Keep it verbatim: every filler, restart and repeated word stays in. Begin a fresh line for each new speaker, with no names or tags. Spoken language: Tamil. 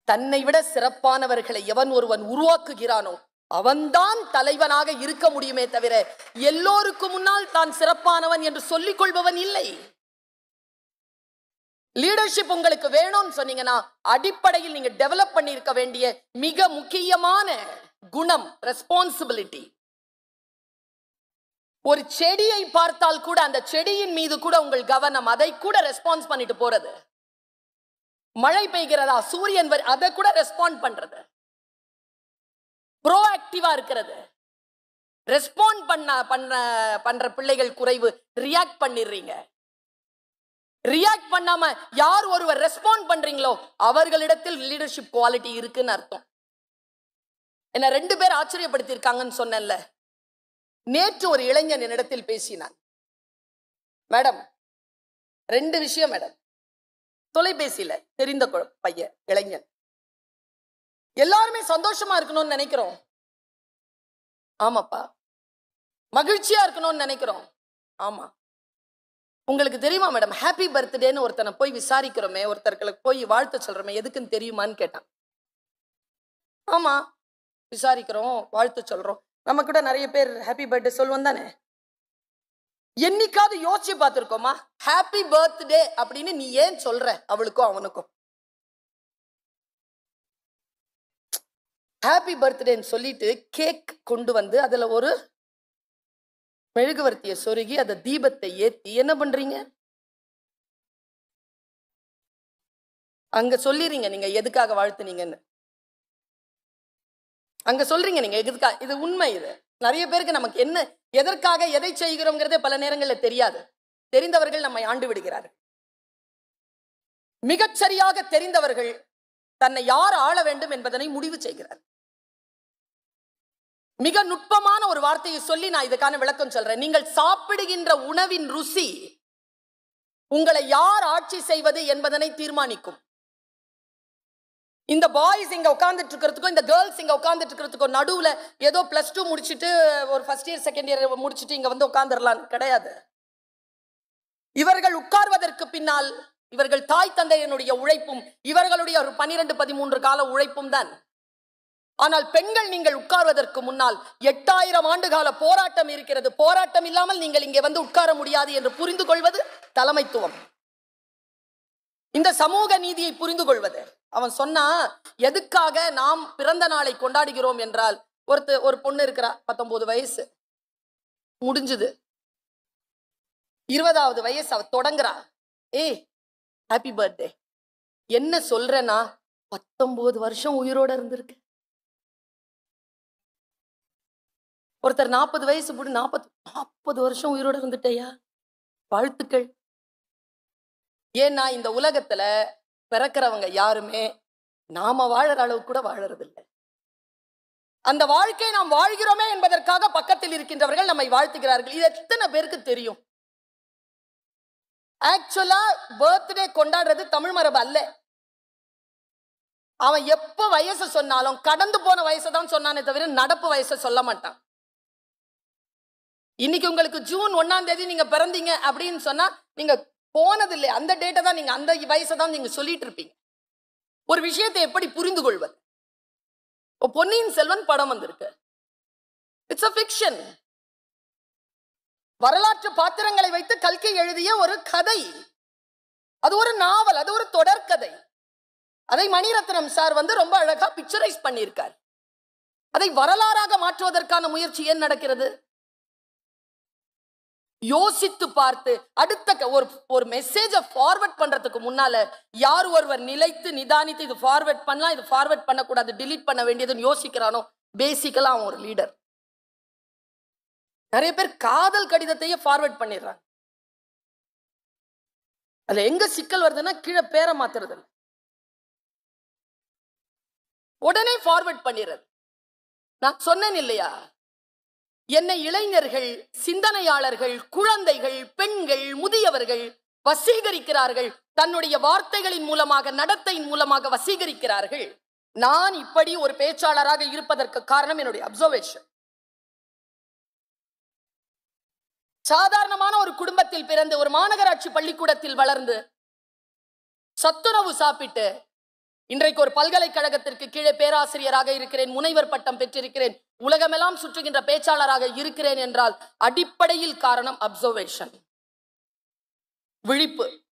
தன்னை விட சிறப்பானவர்களை எவன் ஒருவன் உருவாக்குகிறானோ அவன்தான் தலைவனாக இருக்க முடியுமே தவிர எல்லோருக்கும் முன்னால் தான் சிறப்பானவன் என்று சொல்லிக் கொள்பவன் இல்லை. லீடர்ஷிப் உங்களுக்கு வேணும்னு சொன்னீங்கன்னா அடிப்படையில் நீங்க டெவலப் பண்ணி இருக்க வேண்டிய மிக முக்கியமான குணம் ரெஸ்பான்சிபிலிட்டி. ஒரு செடியை பார்த்தால் கூட அந்த செடியின் மீது கூட உங்கள் கவனம், அதை கூட ரெஸ்பான்ஸ் பண்ணிட்டு போறது. மழை பெய்கிறதா, சூரியன் அதை கூட ரெஸ்பாண்ட் பண்றது, ப்ரோஆக்டிவா இருக்கிறது. ரெஸ்பாண்ட் பண்ண பண்ண பண்ற பிள்ளைகள் குறைவு, ரியாக்ட் பண்ணிடுறீங்க. ரியாக்ட் பண்ணாம யார் ஒருவர் ரெஸ்பாண்ட் பண்றீங்களோ அவர்களிடத்தில் லீடர்ஷிப் குவாலிட்டி இருக்குன்னு அர்த்தம். என்ன ரெண்டு பேர் ஆச்சரியப்படுத்தி இருக்காங்கன்னு சொன்னேன்ல. நேற்று ஒரு இளைஞன் என்னிடத்தில் பேசினான். மேடம், ரெண்டு விஷயம் மேடம். தொலைபேசியில தெரிந்த பையன் இளைஞன், எல்லாருமே சந்தோஷமா இருக்கணும்னு நினைக்கிறோம். ஆமாப்பா. மகிழ்ச்சியா இருக்கணும்னு நினைக்கிறோம். ஆமா. உங்களுக்கு தெரியுமா மேடம், ஹாப்பி பர்த்டேன்னு ஒருத்தனை போய் விசாரிக்கிறோமே, ஒருத்தர்களுக்கு போய் வாழ்த்து சொல்றோமே, எதுக்குன்னு தெரியுமான்னு கேட்டான். ஆமா, விசாரிக்கிறோம், வாழ்த்து சொல்றோம். நம்ம கூட நிறைய பேர் ஹாப்பி பர்த்டே சொல்லுவோம் தானே. என்னைக்காவது யோசிச்சு பார்த்திருக்கோமா ஹாப்பி பர்த்டே அப்படின்னு நீ ஏன் சொல்ற அவளுக்கும் அவனுக்கும்? ஹாப்பி பர்த்டேன்னு சொல்லிட்டு கேக் கொண்டு வந்து அதுல ஒரு மெழுகுவர்த்தியை சொருகி அதை தீபத்தை ஏத்தி என்ன பண்றீங்க? அங்க சொல்லிடுறீங்க நீங்க எதுக்காக வாழ்த்துனீங்கன்னு. அங்க சொல்றீங்க நீங்க எதுக்காக. இது உண்மை. இது நிறைய பேருக்கு நமக்கு என்ன எதற்காக எதை செய்கிறோம்ங்கிறதே பல நேரங்களில் தெரியாது. தெரிந்தவர்கள் நம்மை ஆண்டு விடுகிறார்கள். மிகச்சரியாக தெரிந்தவர்கள் தன்னை யார் ஆள வேண்டும் என்பதனை முடிவு செய்கிறார். மிக நுட்பமான ஒரு வார்த்தையை சொல்லி நான் இதுக்கான விளக்கம் சொல்றேன். நீங்கள் சாப்பிடுகின்ற உணவின் ருசி உங்களை யார் ஆட்சி செய்வது என்பதனை தீர்மானிக்கும். இந்த பாய்ஸ் இங்க உட்கார்ந்துட்டு இருக்கிறதுக்கும் இந்த கேர்ள்ஸ் இங்க உட்கார்ந்துட்டு இருக்கிறதுக்கும் நடுவுல ஏதோ பிளஸ் டூ முடிச்சுட்டு ஒரு ஃபர்ஸ்ட் இயர் செகண்ட் இயர் முடிச்சுட்டு இங்க வந்து உட்கார்ந்துடலாம் கிடையாது. இவர்கள் உட்கார்வதற்கு பின்னால் இவர்கள் தாய் தந்தையனுடைய உழைப்பும் இவர்களுடைய ஒரு பனிரெண்டு பதிமூன்று கால உழைப்பும் தான். ஆனால் பெண்கள் நீங்கள் உட்கார்வதற்கு முன்னால் எட்டாயிரம் ஆண்டு கால போராட்டம் இருக்கிறது. போராட்டம் இல்லாமல் நீங்கள் இங்கே வந்து உட்கார முடியாது என்று புரிந்து கொள்வது தலைமைத்துவம். இந்த சமூக நீதியை புரிந்து கொள்வது. அவன் சொன்னா எதுக்காக நாம் பிறந்த நாளை கொண்டாடுகிறோம் என்றால், ஒருத்த ஒரு பொண்ணு இருக்கிறா, பத்தொன்பது வயசு முடிஞ்சுது, இருபதாவது வயசு அவ தொடங்குறா. ஏய் ஹாப்பி பர்த்டே. என்ன சொல்றேன்னா பத்தொன்பது வருஷம் உயிரோட இருந்திருக்கு. ஒருத்தர் நாற்பது வயசு போட்டு நாற்பது நாற்பது வருஷம் உயிரோட இருந்துட்டையா, வாழ்த்துக்கள். ஏன்னா இந்த உலகத்துல பிறக்கிறவங்க யாருமே நாம வாழற அளவு கூட வாழறது இல்லை. அந்த வாழ்க்கையை நாம் வாழ்கிறோமே என்பதற்காக பக்கத்தில் இருக்கின்றவர்கள் நம்மை வாழ்த்துகிறார்கள். இது எத்தனை பேருக்கு தெரியும்? ஆக்சுவலா பர்த்டே கொண்டாடுறது தமிழ் மரபு அல்ல. அவன் எப்ப வயசு சொன்னாலும் கடந்து போன வயசை தான் சொன்னானே தவிர நடப்பு வயசை சொல்ல மாட்டான். இன்னைக்கு உங்களுக்கு ஜூன் ஒன்னாம் தேதி நீங்க பிறந்தீங்க அப்படின்னு சொன்னா நீங்க போனது இல்லை, அந்த டேட்டை தான் நீங்க அந்த வயசை தான் நீங்க சொல்லிட்டு இருப்பீங்க. ஒரு விஷயத்தை எப்படி புரிந்து கொள்வது? பொன்னியின் செல்வன் படம் வந்திருக்கு. It's a fiction. வரலாற்று பாத்திரங்களை வைத்து கல்கி எழுதிய ஒரு கதை. அது ஒரு நாவல், அது ஒரு தொடர்கதை. அதை மணிரத்னம் சார் வந்து ரொம்ப அழகா பிக்சரைஸ் பண்ணியிருக்கார். அதை வரலாறாக மாற்றுவதற்கான முயற்சி ஏன் நடக்கிறது? யோசித்து பார்த்து அடுத்த ஒரு ஒரு மெசேஜை ஃபார்வர்ட் பண்றதுக்கு முன்னால யார் ஒருவர் நிலைத்து நிதானித்து இது ஃபார்வர்ட் பண்ணலாம், இது ஃபார்வர்ட் பண்ணக்கூடாது, டிலீட் பண்ண வேண்டியதுன்னு யோசிக்கிறானோ பேசிக்கலா அவன் ஒரு லீடர். நிறைய பேர் காதல் கடிதத்தையே ஃபார்வர்ட் பண்ணிடுறாங்க. அதுல எங்க சிக்கல் வருதுன்னா கீழே பேரை மாத்துறது, உடனே ஃபார்வர்ட் பண்ணிடுறது. நான் சொன்னேன் இல்லையா, என்னை இளைஞர்கள், சிந்தனையாளர்கள், குழந்தைகள், பெண்கள், முதியவர்கள் வசீகரிக்கிறார்கள். தன்னுடைய வார்த்தைகளின் மூலமாக, நடத்தையின் மூலமாக வசீகரிக்கிறார்கள். நான் இப்படி ஒரு பேச்சாளராக இருப்பதற்கு காரணம் என்னுடைய அப்சர்வேஷன். சாதாரணமான ஒரு குடும்பத்தில் பிறந்து ஒரு மாநகராட்சி பள்ளிக்கூடத்தில் வளர்ந்து சத்துணவு சாப்பிட்டு இன்றைக்கு ஒரு பல்கலைக்கழகத்திற்கு கீழே பேராசிரியராக இருக்கிறேன், முனைவர் பட்டம் பெற்றிருக்கிறேன், உலகமெல்லாம் சுற்றுகின்ற பேச்சாளராக இருக்கிறேன் என்றால் அடிப்படையில் காரணம் அப்சர்வேஷன், விழிப்பு.